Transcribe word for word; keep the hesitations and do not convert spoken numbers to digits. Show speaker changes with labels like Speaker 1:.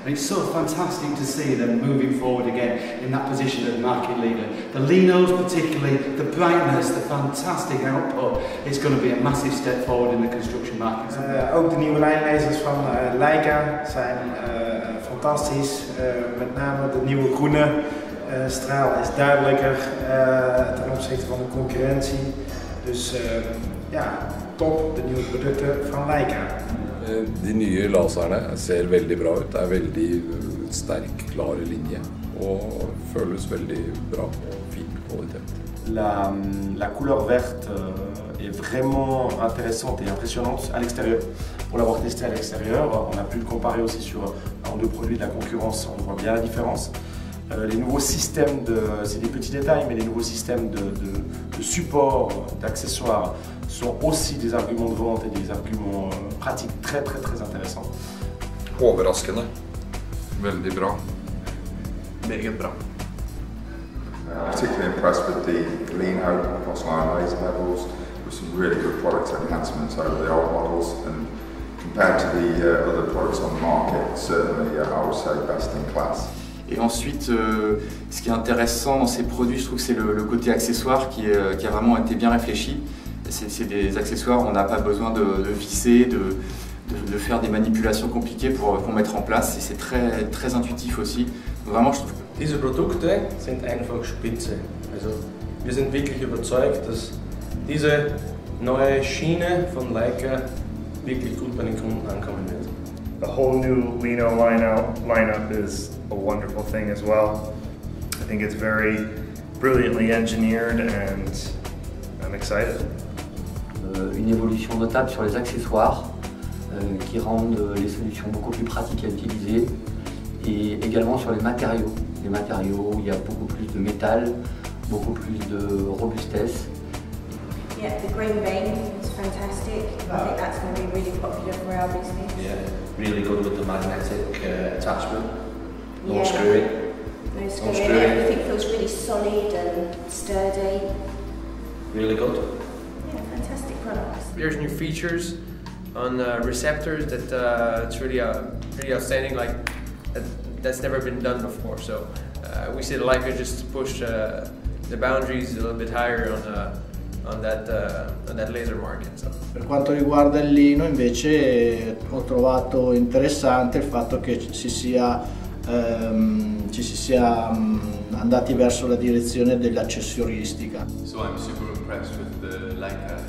Speaker 1: And it's so fantastic to see them moving forward again in that position of market leader. The Linos particularly, the brightness, the fantastic output, it's going to be a massive step forward in the construction market.
Speaker 2: Uh, ook de nieuwe lijnlezers van uh, Leica zijn uh, fantastisch. Uh, met name de nieuwe groene uh, straal is duidelijker uh, ten opzichte van de concurrentie. Dus uh, ja, top, de nieuwe producten van Leica.
Speaker 3: De nye laserne ser veldig bra ut. Det er veldig sterk, klare linje og føles veldig bra og fin kvalitet.
Speaker 4: La, la couleur verte est vraiment intéressante et impressionnante à l'extérieur. Pour l'avoir testé à l'extérieur, on a pu le comparer aussi sur un ou deux produits de la concurrence, on voit bien la différence. Euh, les nouveaux systèmes, de, c'est des petits détails, mais les nouveaux systèmes de, de, de support, d'accessoires sont aussi des arguments de vente et des arguments euh, pratiques très très très intéressants.
Speaker 3: Overraskende. Veldig bra.
Speaker 5: Meget bra.
Speaker 6: I'm particularly impressed with the Lino cross-line laser levels, with some really good product enhancements over the old models, and compared to the uh, other products on the market, certainly uh, I would say best in class.
Speaker 7: Et ensuite, euh, ce qui est intéressant dans ces produits, je trouve que c'est le, le côté accessoire qui, est, qui a vraiment été bien réfléchi. C'est des accessoires où on n'a pas besoin de, de visser, de, de, de faire des manipulations compliquées pour, pour mettre en place. Et c'est très, très intuitif aussi. Vraiment, je trouve que
Speaker 8: diese Produkte sind einfach spitze. Also, wir sind wirklich überzeugt, dass diese neue Schiene von Leica wirklich gut bei den Kunden ankommen wird.
Speaker 9: The whole new Lino lineup, lineup is a wonderful thing as well. I think it's very brilliantly engineered and I'm excited.
Speaker 10: Euh, une évolution notable sur les accessoires euh, qui rendent les solutions beaucoup plus pratiques à utiliser et également sur les matériaux. Les matériaux où il y a beaucoup plus de métal, beaucoup plus de robustesse.
Speaker 11: Yeah, the green vein is fantastic. I think that's going to be really popular for our business.
Speaker 5: Yeah, really good with the magnetic uh, attachment. No
Speaker 11: yeah.
Speaker 5: screwing.
Speaker 11: No screwing.
Speaker 5: No screwing.
Speaker 11: Everything feels really solid and sturdy.
Speaker 5: Really good.
Speaker 11: Yeah, fantastic products.
Speaker 12: There's new features on uh, receptors that uh, it's really uh, really outstanding. Like that, that's never been done before. So uh, we see the Leica just push uh, the boundaries a little bit higher on. Uh, On that, uh, on that laser market. So.
Speaker 13: Per quanto riguarda il Lino invece ho trovato interessante il fatto che si sia, ehm, ci si sia um, andati verso la direzione dell'accessoristica.
Speaker 14: So I'm super impressed with the Leica